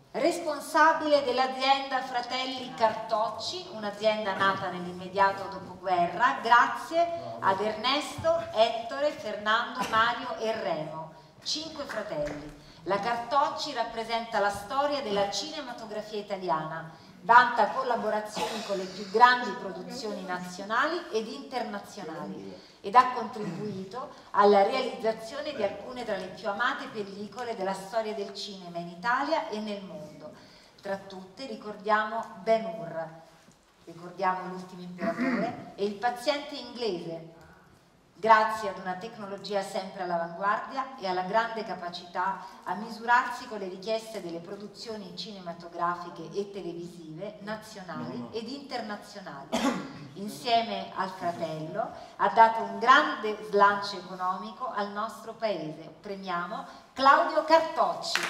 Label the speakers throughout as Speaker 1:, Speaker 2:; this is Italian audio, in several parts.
Speaker 1: responsabile dell'azienda Fratelli Cartocci, un'azienda nata nell'immediato dopoguerra, grazie ad Ernesto, Ettore, Fernando, Mario e Remo, 5 fratelli. La Cartocci rappresenta la storia della cinematografia italiana, vanta collaborazioni con le più grandi produzioni nazionali ed internazionali ed ha contribuito alla realizzazione di alcune tra le più amate pellicole della storia del cinema in Italia e nel mondo. Tra tutte ricordiamo Ben-Hur, ricordiamo L'ultimo imperatore e Il paziente inglese, grazie ad una tecnologia sempre all'avanguardia e alla grande capacità a misurarsi con le richieste delle produzioni cinematografiche e televisive nazionali ed internazionali. Insieme al fratello ha dato un grande slancio economico al nostro paese. Premiamo Claudio Cartocci.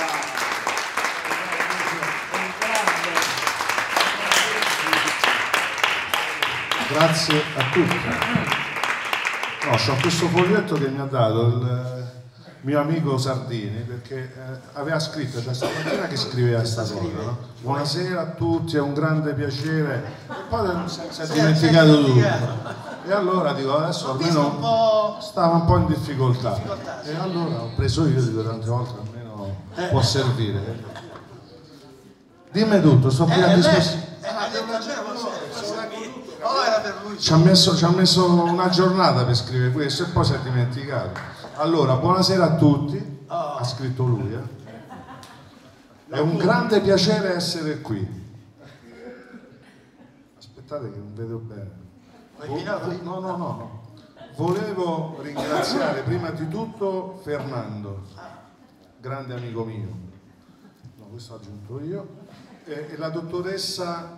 Speaker 2: Grazie a tutti. No, c'ho questo foglietto che mi ha dato il mio amico Sardini, perché aveva scritto da stamattina che scriveva questa cosa, no? Buonasera a tutti, è un grande piacere, e poi si è dimenticato tutto. E allora dico, adesso almeno stava un po' in difficoltà. E allora ho preso io, dico, tante volte almeno può servire. Dimmi tutto, sto qui a disposizione. Ci ha messo una giornata per scrivere questo e poi si è dimenticato. Allora, buonasera a tutti, ha scritto lui. È un grande piacere essere qui. Aspettate che non vedo bene. No. Volevo ringraziare prima di tutto Fernando, grande amico mio. No, questo ho aggiunto io. E la dottoressa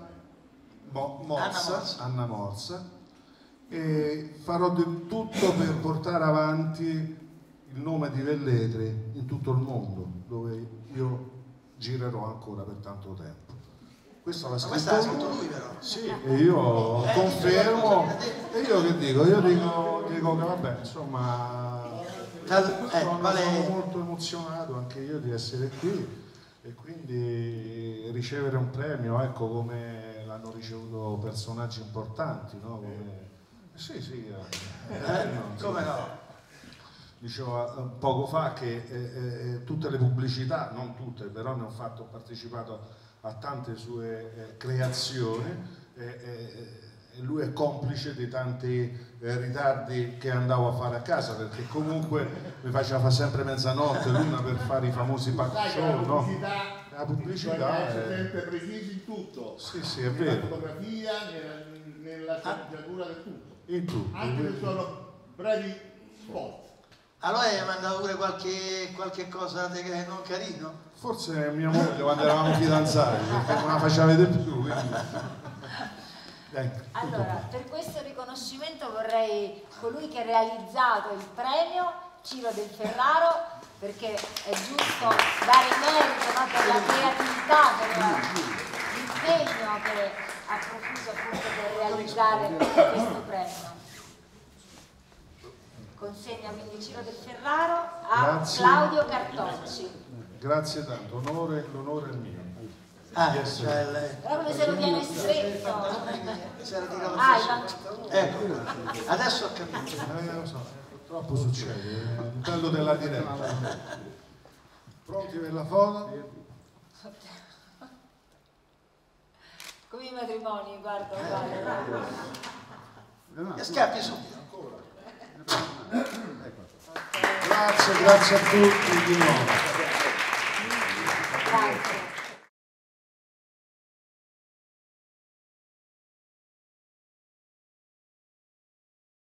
Speaker 2: Anna Morsa, e farò di tutto per portare avanti il nome di Velletri in tutto il mondo, dove io girerò ancora per tanto tempo. Questo l'ha scritto lui, però. Sì, e io confermo. E io che dico? Io dico che vabbè, insomma, sono molto emozionato anche io di essere qui e quindi ricevere un premio, ecco, come l'hanno ricevuto personaggi importanti, no? Come... Sì, come no? Dicevo poco fa che tutte le pubblicità, non tutte, però ne ho partecipato a tante sue creazioni e lui è complice di tanti ritardi che andavo a fare a casa, perché comunque mi faceva fare sempre mezzanotte l'una per fare i famosi pack show, no? La pubblicità è
Speaker 3: sempre precisi in tutto.
Speaker 2: Sì, è vero.
Speaker 3: Nella fotografia, nella sceneggiatura del tutto.
Speaker 2: In tutto.
Speaker 3: Anche se sono brevi spot.
Speaker 4: Allora hai mandato pure qualche cosa che non carino?
Speaker 2: Forse mia moglie quando eravamo fidanzati, perché non la faceva vedere più.
Speaker 1: Allora, per questo riconoscimento vorrei colui che ha realizzato il premio, Ciro Del Ferraro, perché è giusto dare merito, no, per la creatività, per l'impegno che ha profuso appunto per realizzare questo premio. Consegna quindi Ciro Del Ferraro a Claudio Cartocci.
Speaker 2: Grazie tanto, l'onore è mio.
Speaker 1: Però come se lo tiene stretto.
Speaker 4: Ecco, adesso ho capito.
Speaker 2: Lo so, purtroppo succede, il bello della diretta. Pronti per la foto?
Speaker 1: Come i matrimoni, guarda.
Speaker 4: E scappi subito.
Speaker 2: Grazie a tutti di nuovo.
Speaker 1: Grazie.